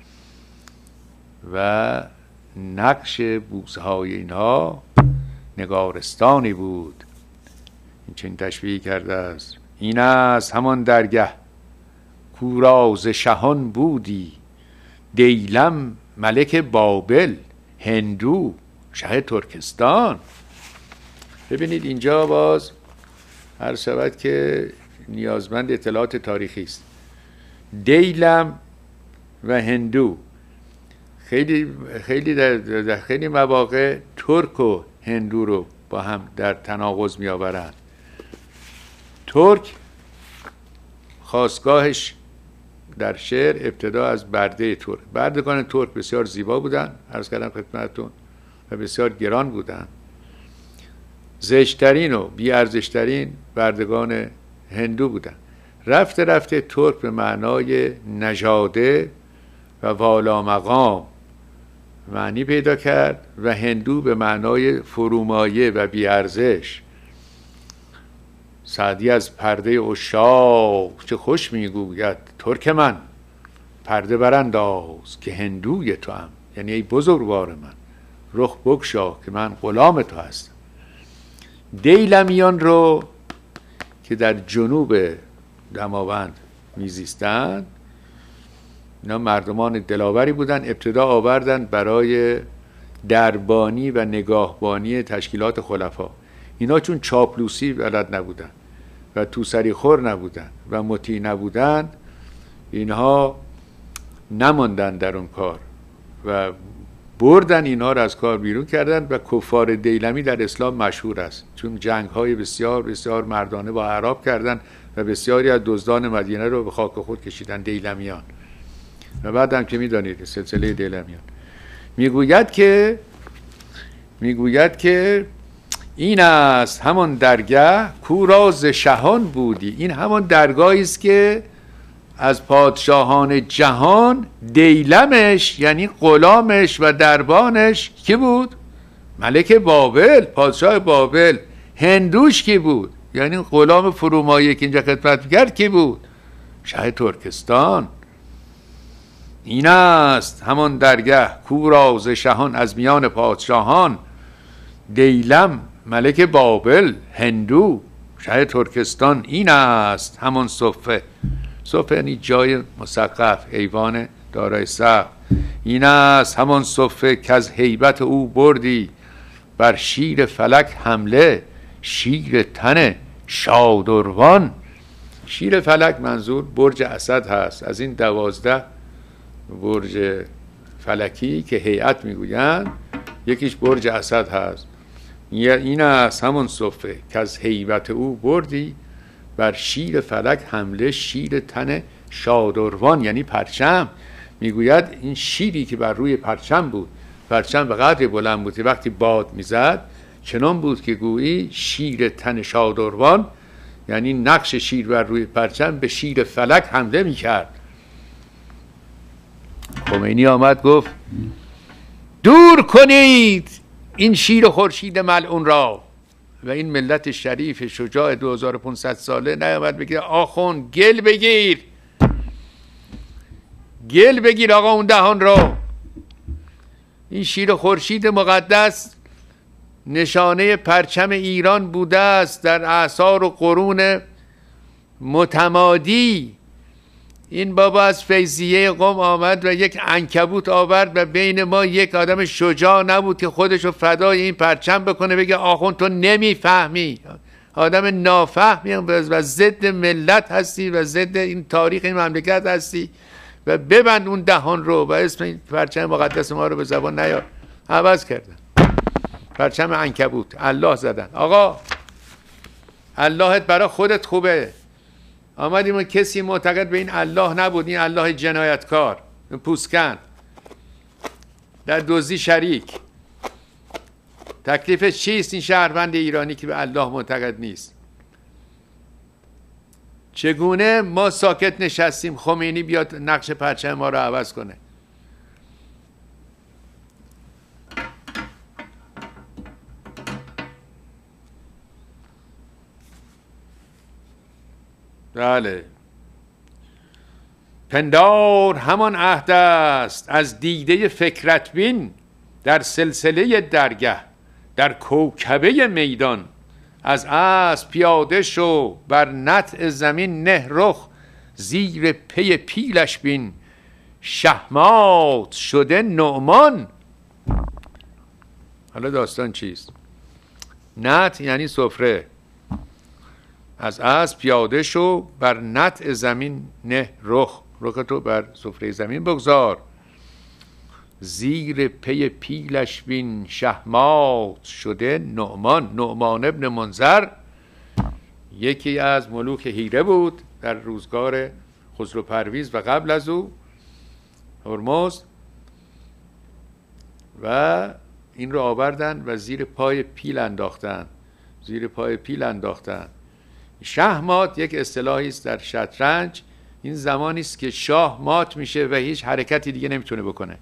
و نقش بوسه های اینها نگارستانی بود. این چنین تشبیه کرده است. این است همان درگه کوراز شهان بودی، دیلم ملک بابل، هندو شه ترکستان. ببینید اینجا باز هر شود که نیازمند اطلاعات تاریخی است. دیلم و هندو خیلی در خیلی مواقع ترک و هندو رو با هم در تناقض می آورند. ترک خاستگاهش در شعر ابتدا از برده ترک. بردگان ترک بسیار زیبا بودن، عرض کردم خدمتتون، و بسیار گران بودن. زشترین و بیارزشترین بردگان هندو بودن. رفته رفته ترک به معنای نژاده و والا مقام معنی پیدا کرد و هندو به معنای فرومایه و بیارزش. سعدی از پرده عشاق چه خوش میگوید ترک من، پرده برانداز که هندوی تو هم، یعنی ای بزرگوار من رخ بگشا که من غلام تو هستم. دیلمیان رو که در جنوب دماوند میزیستند. اینا مردمان دلاوری بودن. ابتدا آوردن برای دربانی و نگاهبانی تشکیلات خلفا. اینا چون چاپلوسی بلد نبودن و توسری خور نبودن و مطیع نبودن، اینها نماندن در اون کار و بردن اینها را از کار بیرون کردن. و کفار دیلمی در اسلام مشهور است، چون جنگ های بسیار بسیار مردانه با اعراب کردن و بسیاری از دزدان مدینه رو به خاک خود کشیدن، دیلمیان. و بعد هم که میدانید سلسله دیلمیان میگوید که این است همان درگه کو را ز شهان بودی. این همان درگاهی است که از پادشاهان جهان دیلمش یعنی غلامش و دربانش کی بود؟ ملک بابل، پادشاه بابل. هندوش کی بود؟ یعنی غلام فرومایه که اینجا خدمت کرد کی بود؟ شه ترکستان. این است همان درگه کو را ز شهان، از میان پادشاهان دیلم ملک بابل، هندو، شه ترکستان. این است همان صفه. صفه یعنی جای مسقف، ایوان دارای سقف. این است همان صفه که از هیبت او بردی بر شیر فلک حمله، شیر تن شادروان. شیر فلک منظور برج اسد هست. از این 12 برج فلکی که هیئت میگویند، یکیش برج اسد هست. این است همون صفه که از هیبت او بردی بر شیر فلک حمله، شیر تن شادروان یعنی پرچم. میگوید این شیری که بر روی پرچم بود، پرچم به قدری بلند بود که وقتی باد میزد چنان بود که گویی شیر تن شادروان، یعنی نقش شیر بر روی پرچم به شیر فلک حمله میکرد. خمینی آمد گفت دور کنید این شیر خورشید ملعون را. و این ملت شریف شجاع 2500 ساله نیامد بگیره آخوند گل بگیر، گل بگیر آقا اون دهان رو. این شیر خورشید مقدس نشانه پرچم ایران بوده است در اعصار و قرون متمادی. این بابا از فیضیه قم آمد و یک عنکبوت آورد و بین ما یک آدم شجاع نبود که خودشو فدای این پرچم بکنه بگه آخوند تو نمیفهمی، آدم نافهمی و ضد ملت هستی و ضد این تاریخ این مملکت هستی و ببند اون دهان رو و اسم این پرچم مقدس ما رو به زبان نیار. عوض کردن، پرچم عنکبوت، الله زدن. آقا اللهت برای خودت خوبه. آمدیم و کسی معتقد به این الله نبود، این الله جنایتکار، پوسکن، در دزدی شریک. تکلیفش چیست این شهروند ایرانی که به الله معتقد نیست؟ چگونه ما ساکت نشستیم خمینی بیاد نقش پرچم ما رو عوض کنه؟ بله، پندار همان عهد است از دیده فکرت بین، در سلسله درگه در کوکبه میدان. از اسب پیاده شو بر نطع زمین نه رخ، زیر پی پیلش بین شهمات شده نعمان. حالا داستان چیست؟ نطع یعنی سفره. از اسب پیاده شو بر نطع زمین نه رخ، رخ تو بر سفره زمین بگذار. زیر پی پیلش بین شهمات شده نعمان. نعمان ابن منذر یکی از ملوک هیره بود در روزگار خسرو پرویز و قبل از او هرمزد، و این رو آوردن و زیر پای پیل انداختن، زیر پای پیل انداختن. شهمات یک اصطلاحی است در شطرنج. این زمانی است که شاه مات میشه و هیچ حرکتی دیگه نمیتونه بکنه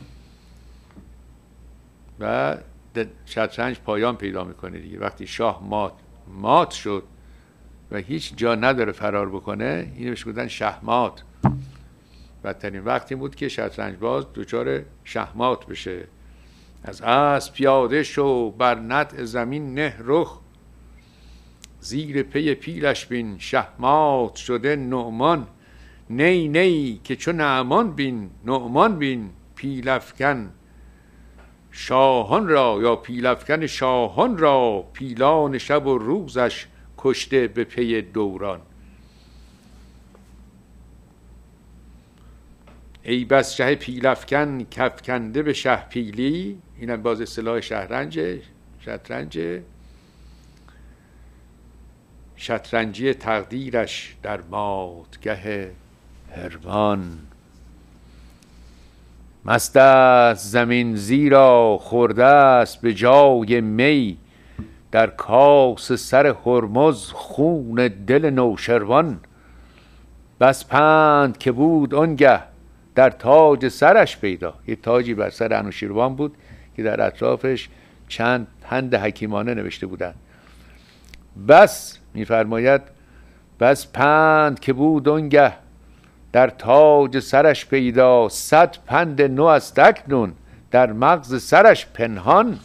و شطرنج پایان پیدا میکنه دیگه. وقتی شاه مات شد و هیچ جا نداره فرار بکنه، اینو بهش گفتن شهمات. بدترین وقتی بود که شطرنج باز دچار شهمات بشه. از اسب پیاده شو بر نطع زمین نه رخ، زیر پی پیلش بین شهمات شده نعمان. نی نی که چو نعمان بین نعمان بین پیلافکن شاهان را یا پیلافکن شاهان را پیلان شب و روزش کشته به پی دوران. ای بس شه پیلافکن کفکنده به شه پیلی. اینم باز اصطلاح شطرنجی تقدیرش در ماتگه هرمان. مست است زمین زیرا خورده است به جای می در کاس سر هرمز خون دل نوشروان. بس پند که بود آنگه در تاج سرش پیدا. یه تاجی بر سر انوشیروان بود که در اطرافش چند پند حکیمانه نوشته بودند. بس می‌فرماید بس پند که بود آنگه در تاج سرش پیدا 100 پند نو است اکنون در مغز سرش پنهان.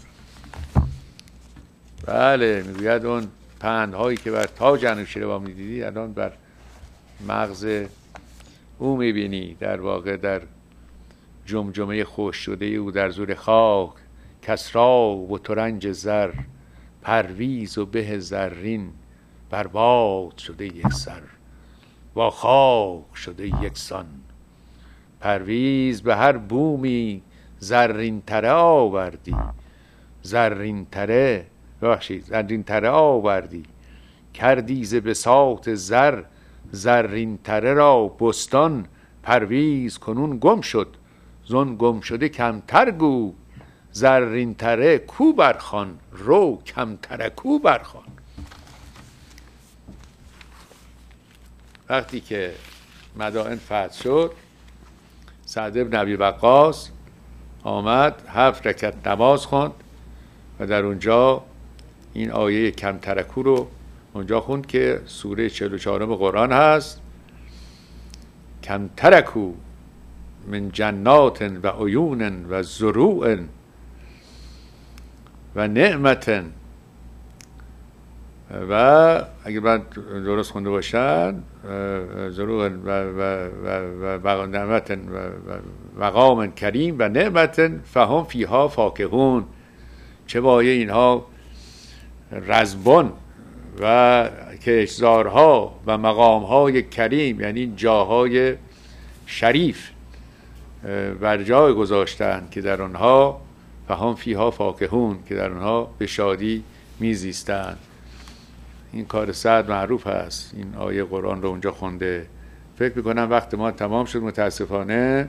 بله میگوید اون پندهایی که بر تاج انوشیروان میدیدی الان بر مغز او میبینی. در واقع در جمجمه خوش شده او در زور خاک کسرا و ترنج زر پرویز و به زرین برباد شده یک سر با خاک شده یکسان. پرویز به هر بومی زرین تره آوردی زرین تره آوردی کردی ز بساط زر زرین تره را بستان. پرویز کنون گم شد زون گم شده کمتر گو زرین تره کو برخوان رو کمتره کو برخوان. وقتی که مدائن فتح شد سعد بن ابی وقاص آمد 7 رکعت نماز خواند و در اونجا این آیه کمترکو رو اونجا خوند که سوره 44 قرآن هست. کمترکو من جنات و عیون و زروع و نعمت و اگه من درست خونده باشن زروع و نعمت و مقام کریم و نعمت فهم فیها فاکهون. چه بایه اینها رزبان و کشتزارها و مقامهای کریم یعنی جاهای شریف بر جای گذاشتن که در آنها فهم فیها فاکهون که در آنها به شادی میزیستند. این کار سعد معروف هست. این آیه قرآن رو اونجا خونده. فکر میکنم وقت ما تمام شد متاسفانه.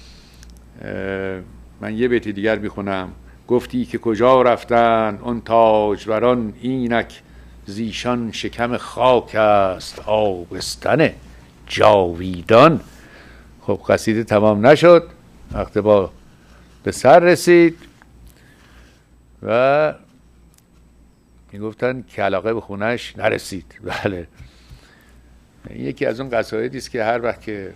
من یه بیت دیگر میخونم. گفتی که کجا رفتن اون تاجوران اینک زیشان شکم خاک است آبستن جاویدان. خب قصیده تمام نشد. وقت با به سر رسید و میگفتن که علاقه به خونش نرسید. بله یکی از اون قصایدی است که هر وقت که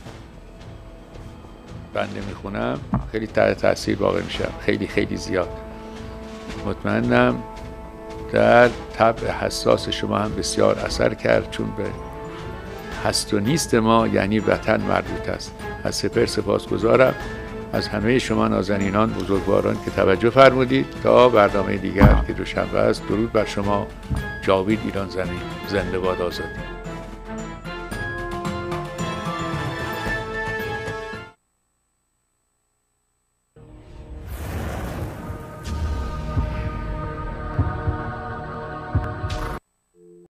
بنده میخونم خیلی تحت تاثیر واقع میشم. خیلی خیلی زیاد. مطمئنم در طبع حساس شما هم بسیار اثر کرد چون به هست و نیست ما یعنی وطن مربوط است. از سپر سپاسگزارم از همه شما نازنینان بزرگواران که توجه فرمودید. تا برنامه دیگر که دوشنبه است درود بر شما. جاوید ایران زمین. زنده باد آزادی.